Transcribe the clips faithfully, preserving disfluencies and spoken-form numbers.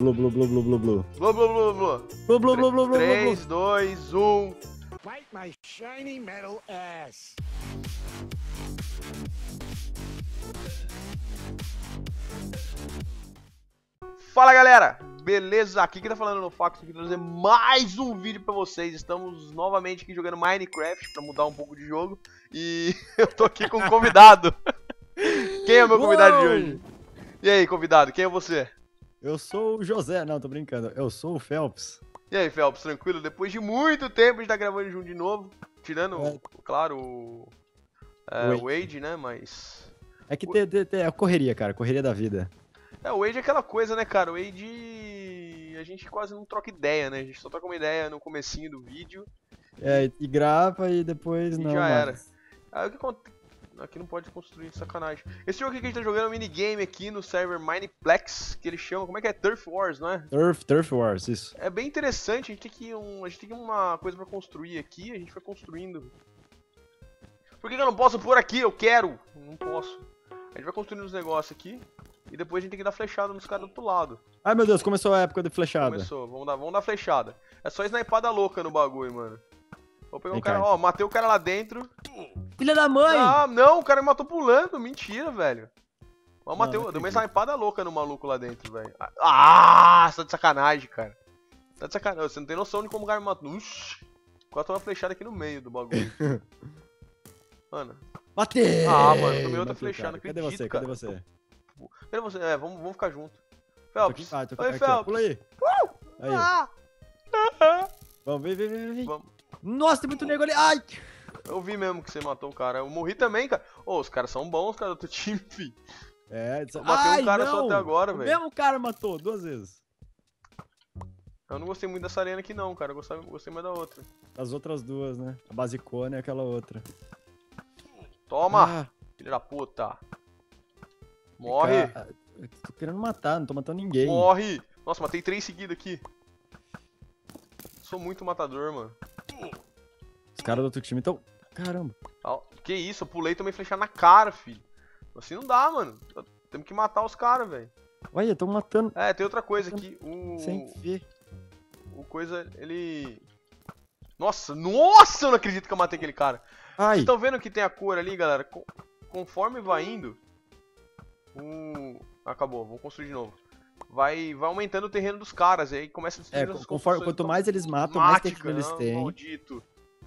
Blu, blu, blu, blu, blu, blu. Blu, blu, blu, blu. Blu, blu, blu, blu, blu, três, dois, um. Bite my shiny metal ass. Fala galera, beleza? Aqui quem tá falando no Fox, aqui trazer mais um vídeo pra vocês. Estamos novamente aqui jogando Minecraft pra mudar um pouco de jogo. E eu tô aqui com um convidado. Quem é o meu convidado de hoje? E aí, convidado, quem é você? Eu sou o José, não, tô brincando. Eu sou o Phelps. E aí, Phelps, tranquilo? Depois de muito tempo a gente tá gravando junto de novo. Tirando, É. claro, o é, Wade. o Wade, né? Mas... É que tem, tem, tem a correria, cara, correria da vida. É, o Wade é aquela coisa, né, cara? O Wade... A gente quase não troca ideia, né? A gente só troca uma ideia no comecinho do vídeo. É, e grava e depois E não já mais. era. Aí o que acontece? Aqui não pode construir, sacanagem. Esse jogo aqui que a gente tá jogando é um minigame aqui no server Mineplex, que eles chamam, como é que é? Turf Wars, não é? Turf, Turf Wars, isso. É bem interessante, a gente tem que um, a gente tem uma coisa pra construir aqui, a gente vai construindo. Por que que eu não posso pôr aqui? Eu quero! Não posso. A gente vai construindo os negócios aqui, e depois a gente tem que dar flechada nos caras do outro lado. Ai meu Deus, começou a época de flechada. Começou, vamos dar, vamos dar flechada. É só snipada louca no bagulho, mano. Vou pegar um Vem cara, cá, ó, matei o cara lá dentro. Filha da mãe! Ah, não, o cara me matou pulando, mentira, velho. Mas eu matei, Não, não deu uma acredito. snipada louca no maluco lá dentro, velho. Ah, você tá de sacanagem, cara. Tá de sacanagem, você não tem noção de como o cara me matou. Uxi, quase uma flechada aqui no meio do bagulho. Mano. Matei! Ah, mano, tomei outra Matei, flechada, não cara. Cadê acredito, você? cara. Cadê você? Cadê você? É, vamos, vamos ficar junto. Tô aqui Phelps, embaixo, tô oi, aqui, aqui, ó. Phelps. Pula aí. Aí, Ah, vamos, vem, vem, vem, vem. vamos. Nossa, tem muito nego ali. Ai! Eu vi mesmo que você matou o cara. Eu morri também, cara. Ô, os caras são bons, cara, do teu time, fi. É, Eu matei um Ai, cara só não! até agora, O velho. mesmo cara matou duas vezes. Eu não gostei muito dessa arena aqui não, cara. Eu gostei, gostei mais da outra. As outras duas, né? A basicona e aquela outra. Toma, Ah, filho da puta. Morre. cara, eu tô querendo matar, não tô matando ninguém. Morre. Nossa, matei três seguidos aqui. Sou muito matador, mano. Os caras do outro time estão... Caramba. Ah, que isso, eu pulei e tomei flechada na cara, filho. Assim não dá, mano. Temos que matar os caras, velho. Olha, estão matando É, tem outra coisa aqui. O... sem ver. o coisa, ele... Nossa, nossa, eu não acredito que eu matei aquele cara. Vocês Ai, estão vendo que tem a cor ali, galera? Co- Conforme vai indo... O... Acabou, vamos construir de novo. Vai, vai aumentando o terreno dos caras, e aí começa a destruir é, as conforme, construções quanto do- mais eles matam, mais Mática, terreno eles não, têm. maldito.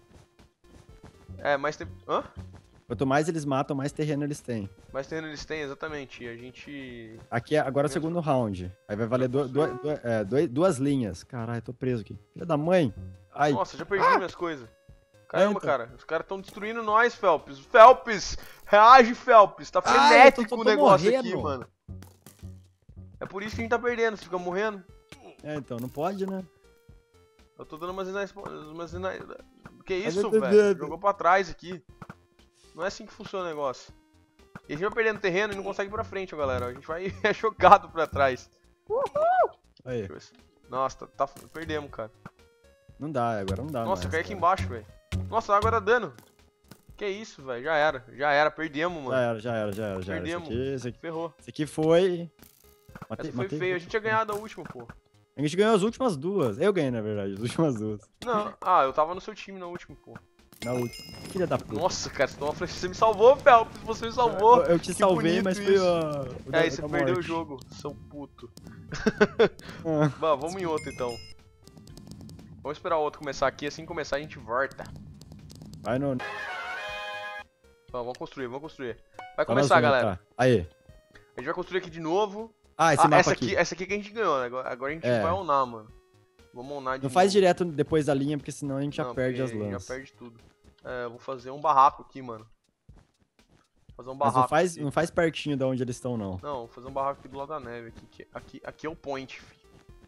É, mais tem... Hã? Quanto mais eles matam, mais terreno eles têm. Mais terreno eles têm, exatamente. E a gente... Aqui é agora é o segundo round. Aí vai valer du- du- du- é, dois- duas linhas. Caralho, tô preso aqui. Filha da mãe. Ai, Nossa, já perdi minhas coisas. Caramba, É, então. cara. Os caras estão destruindo nós, Phelps. Phelps! Reage, Phelps. Tá Ai, eu frenético tô- tô- o tô negócio aqui, morrendo. mano. É por isso que a gente tá perdendo. Você fica morrendo. é, então, não pode, né? Eu tô dando umas... inas- umas inas- Que Ai, isso, meu Deus. velho? Jogou pra trás aqui. Não é assim que funciona o negócio. E a gente vai perdendo terreno e não consegue ir pra frente, ó, galera. A gente vai é jogado pra trás. Aí, Deixa eu ver se... Nossa, tá, tá- perdemos, cara. não dá, agora não dá Nossa, eu mais, caí aqui cara. embaixo, velho. Nossa, a água tá dando. Que isso, velho. Já era. Já era. Perdemos, mano. Já era, já era, já era, já era. Esse Perdemos. aqui, esse aqui, Ferrou. esse aqui foi... Matei, Essa foi matei. feio. A gente tinha ganhado a última, pô. A gente ganhou as últimas duas. Eu ganhei, na verdade, as últimas duas. Não. Ah, eu tava no seu time na última, pô. Na última. Filha da puta. Nossa, cara, você, tomou uma flecha- você me salvou, Phelps. Você me salvou. Eu, eu te Que salvei, bonito mas foi isso. ó, o da- É, e você da perdeu o morte. jogo, seu puto. Ah, Bah, vamos em outro, então. Vamos esperar o outro começar aqui. Assim que começar, a gente volta. vai no... Ó, vamos construir, vamos construir. Vai tá na começar, zona, galera. tá. Aí. A gente vai construir aqui de novo. Ah, esse Ah, mapa essa aqui. aqui, essa aqui que a gente ganhou, né? Agora, agora a gente É. vai onar, mano. Vamos onar de Não faz novo. direto depois da linha, porque senão a gente já Não, perde as porque lãs. Já perde tudo. É, eu vou fazer um barraco aqui, mano. Fazer um Mas barraco não faz, aqui. não faz pertinho de onde eles estão, não. Não, vou fazer um barraco aqui do lado da neve. Aqui, que- aqui, aqui é o point, fi.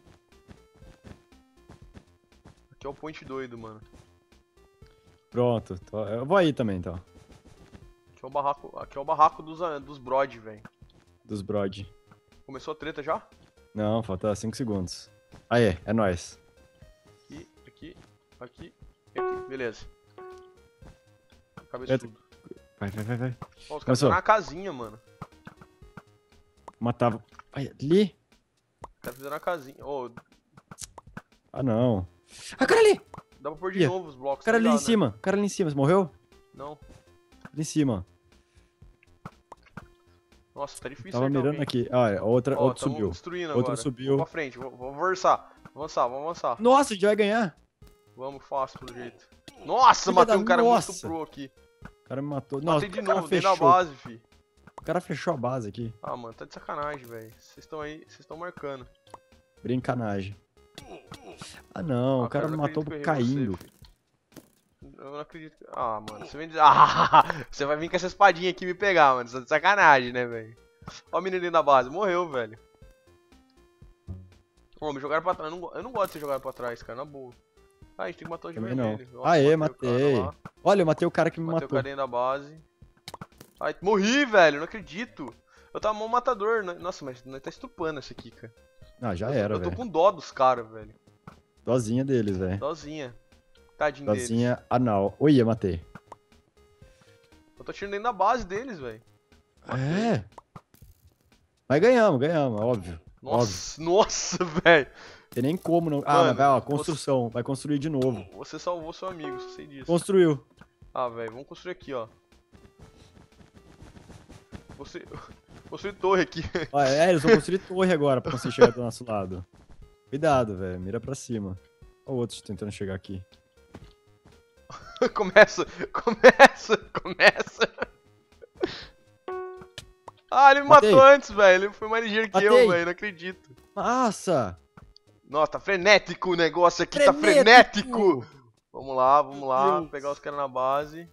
Aqui é o point doido, mano. Pronto. tô- Eu vou aí também, então. Aqui é o barraco, aqui é o barraco dos, ah, dos brod, velho. Dos Brod. Começou a treta já? Não, falta cinco segundos. Aí, é nóis. Aqui, aqui, aqui e aqui. Beleza. Cabeça Eita. tudo. Vai, vai, vai, vai. Ó, os caras Começou. estão na casinha, mano. Matava. Aí, ali. caras fizeram uma casinha. Ô, Ah, não. Ah, cara ali! dá pra pôr de Ih, novo os blocos. O cara tá ali em ligado, né? cima. O cara ali em cima. Você morreu? Não. Ali em cima. Nossa, tá difícil Tava acertar mirando alguém. aqui. Ah, outra, Ó, outro tamo subiu. destruindo Outro agora. subiu. Vamos pra frente, vou, vou avançar. Avançar, vamos avançar. Nossa, a gente vai ganhar. Vamos fácil pelo jeito. Nossa, Filha matei da um cara muito nossa. pro aqui. O cara me matou. Nossa, Matei de o cara novo, dentro fechou. da base, fi. O cara fechou a base aqui. Ah, mano, tá de sacanagem, velho. Vocês estão aí, vocês estão marcando. Brincanagem. Ah, não. Ah, o cara eu me não matou acredito que eu errei caindo. você, fi. Eu não acredito. que- Ah, mano, você vem dizer. Ah, você vai vir com essa espadinha aqui me pegar, mano. Isso é de sacanagem, né, velho? Ó o menininho da base, morreu, velho. Ô, me jogaram pra trás. Eu não, go- eu não gosto de ser jogado pra trás, cara, na boa. Ah, a gente tem que matar o de Também não. vermelho. Nossa, Aê, o cara matei. lá. Olha, eu matei o cara que me Matei o matou. carinha da base. Ai, morri, velho, não acredito. Eu tava mó matador. né? Nossa, mas nós tá estupando esse aqui, cara. Ah, já eu, era, Eu tô velho. com dó dos caras, velho. Dozinha deles, velho. Dózinha. Tadinho deles. Dozinha anal. Oi, eu matei. Eu tô tirando dentro da base deles, velho. É. Mas ganhamos, ganhamos, é óbvio. Óbvio. Nossa, nossa, velho. Tem nem como não. Ah, Mano, mas vai, ó, construção. Vai construir de novo. Você salvou seu amigo, só sei disso. Construiu. Ah, velho, vamos construir aqui, ó. Construir, construir torre aqui. Ó, é, eles vão construir torre agora pra conseguir chegar do nosso lado. Cuidado, velho. Mira pra cima. Olha o outro tentando chegar aqui. começa, começa, começa. Ah, ele me Matei. matou antes, velho. Ele foi mais ligeiro que eu, Matei. velho. Não acredito. Nossa! Nossa, tá frenético o negócio aqui, Frenético! tá frenético! Vamos lá, vamos Meu lá, Deus. pegar os caras na base.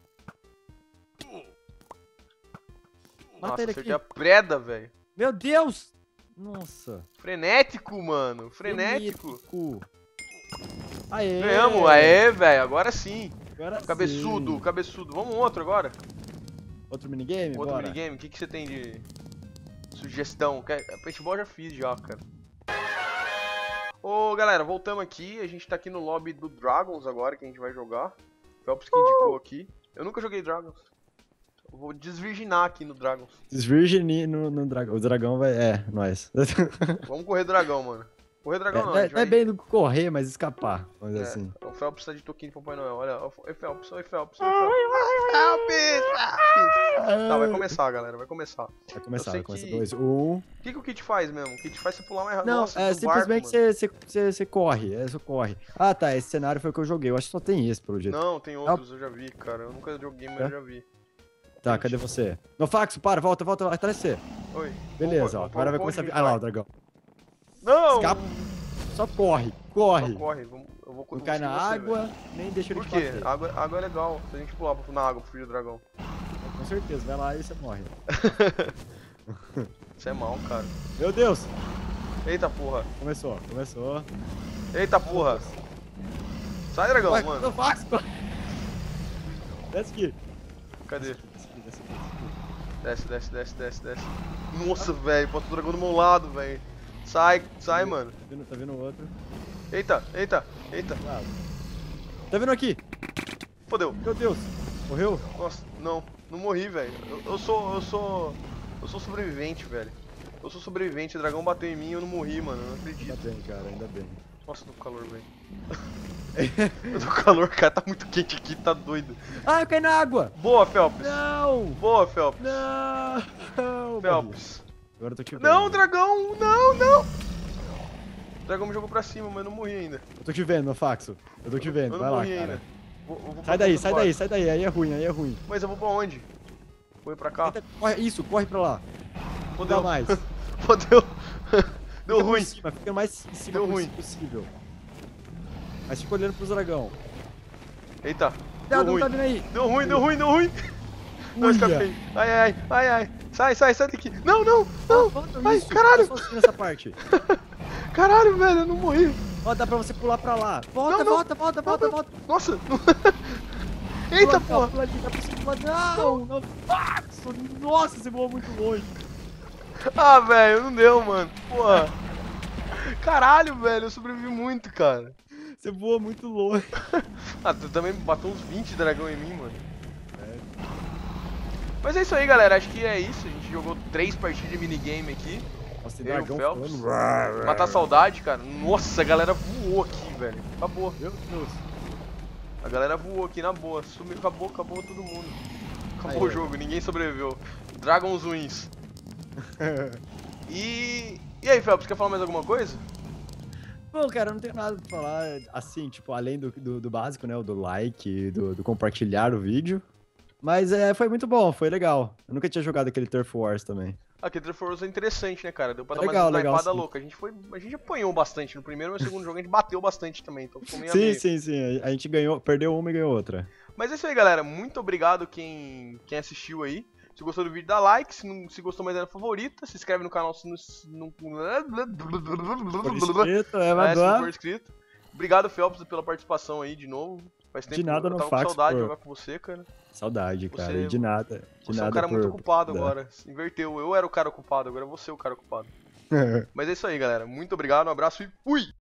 Mata Nossa, ele acertei aqui. a preda, velho. Meu Deus! Nossa. Frenético, mano, frenético. Frenético. Aê! Ganhamos, aê, velho, agora sim. Agora Cabeçudo, sim. cabeçudo. Vamos um outro agora? Outro minigame? Outro Bora. minigame, o que, que você tem de sugestão? Que- Paintball eu já fiz já, cara. Ô, galera, voltamos aqui. A gente tá aqui no lobby do Dragons agora, que a gente vai jogar. Phelps que indicou aqui. Eu nunca joguei Dragons. Eu vou desvirginar aqui no Dragons. Desvirgini no, no dragão. O dragão vai. É, nós. Vamos correr dragão, mano. Correr dragão não, a É, gente não é vai... bem do correr, mas escapar. Vamos dizer É, assim. o Phelps tá de toquinho de Papai Noel. Olha, oi Phelps, oi Phelps, oi Phelps. Phelps, Phelps. Tá, vai começar, galera, vai começar. Vai começar, sei vai começar. que- Dois, um. O que, que o Kit faz mesmo? O Kit faz você pular mais rápido. Não, Nossa, é do barco, simplesmente mano. você, você, você, você corre. É, você corre. Ah, tá. Esse cenário foi o que eu joguei. Eu acho que só tem esse, pelo jeito. Não, tem outros, eu já vi, cara. Eu nunca joguei, mas É? eu já vi. Tá, cadê você? No Faxo, para, volta, volta, atrás de você. Oi. Beleza, ó. Vamos- Agora vai vamos- começar a. vamos Ah lá, vai. o dragão. Não! Escapa. Só corre, Só corre. corre, vamos, eu vou Não vou cai seguir na você, água, velho. nem deixa ele Por te quê? bater. Água, água é legal, se a gente pular na água pro fugir do dragão. Com certeza, vai lá e você morre. Isso é mal, cara. Meu Deus! Eita porra. Começou, começou. Eita porra. Sai, dragão, Vai, mano. no Faxo, corre. Desce aqui. Cadê? Desce aqui, desce aqui. Desce, desce, desce, desce, desce. Nossa, velho, bota o dragão do meu lado, velho. Sai, sai, mano. Tá vindo, tá vindo outro. Eita, eita, eita. Claro. Tá vindo aqui. Fodeu. Meu Deus. Morreu? Nossa, não, não morri, velho. Eu, eu sou, eu sou, eu sou sobrevivente, velho. Eu sou sobrevivente, o dragão bateu em mim e eu não morri, mano. Eu não acredito. Ainda bem, cara, ainda bem. Nossa, eu tô com calor, velho. Eu tô com calor, cara. Tá muito quente aqui, tá doido. Ah, eu caí na água! Boa, Phelps. Não! Boa, Phelps. Não! Não! Phelps. Agora eu tô te vendo. Não, dragão, não, não. O dragão me jogou pra cima, mas eu não morri ainda. Eu tô te vendo, meu Faxo. Eu tô te vendo, Eu vai não lá, morri cara. ainda. Vou- eu vou pra Sai daí, outro sai quarto. daí, sai daí. Aí é ruim, aí é ruim. Mas eu vou pra onde? Vou ir pra cá? Tenta- corre, isso, corre pra lá. Não Fodeu. dá mais. Fodeu. Deu Fica por ruim. cima, fica mais em cima Deu poss- ruim. possível. Mas fica olhando pros dragão. Eita. Não, Deu não ruim. tá vindo aí. Deu ruim, deu ruim, deu ruim. Não Uia. escapei. Ai, ai, ai, ai. Sai, sai, sai daqui. Não, não, não. Volta, Ai, isso, caralho. tá sozinho nessa parte. Caralho, velho, eu não morri. Ó, dá pra você pular pra lá. Volta, Não, não. volta, volta, volta, não. volta. Nossa. não- Eita, Pula, porra. Pula ali, dá pra você pular. Não, não. Faxo. Nossa, você voou muito longe. Ah, velho, não deu, mano. Porra. Caralho, velho, eu sobrevivi muito, cara. Você voa muito longe. Ah, tu também bateu uns vinte dragão em mim, mano. Mas é isso aí, galera. Acho que é isso. A gente jogou três partidas de minigame aqui. Nossa, tem Eu e o dragão Phelps. falando. Matar a saudade, cara. Nossa, a galera voou aqui, velho. Acabou. Meu Deus. A galera voou aqui na boa. Sumiu, acabou, acabou todo mundo. Acabou Aí, o jogo, ninguém sobreviveu. Dragons Wins. E. E aí, Phelps, quer falar mais alguma coisa? Bom, cara, eu não tenho nada pra falar, assim, tipo, além do, do, do básico, né, o do like, do, do compartilhar o vídeo. Mas é, foi muito bom, foi legal. Eu nunca tinha jogado aquele Turf Wars também. Aquele Turf Wars é interessante, né, cara? Deu pra É dar legal, mais uma legal, snipada sim. louca. A gente, foi, a gente apanhou bastante no primeiro, mas no segundo jogo a gente bateu bastante também. Então ficou meio a Sim, meio. sim, sim. A gente ganhou, perdeu uma e ganhou outra. Mas é isso aí, galera. Muito obrigado quem, quem assistiu aí. Se gostou do vídeo, dá like. Se, não, se gostou mais, era favorita. Se inscreve no canal se não. Se não, Por inscrito, é, é, mas se não dá. for inscrito. Obrigado, Phelps, pela participação aí de novo. Faz tempo De nada, que eu no tava Fax, com saudade de por- jogar com você, cara. Saudade, cara. Você- E de nada. De Você é nada um cara por- muito ocupado dá. agora. Inverteu. Eu era o cara ocupado, agora você é o cara ocupado. Mas é isso aí, galera. Muito obrigado, um abraço e fui!